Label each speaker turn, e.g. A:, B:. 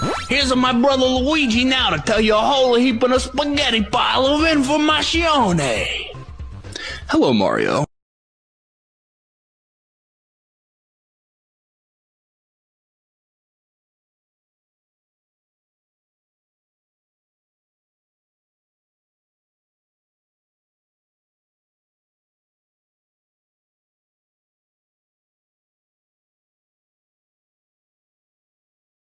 A: Here's my brother Luigi now to tell you a whole heap of spaghetti pile of informazione.
B: Hello, Mario.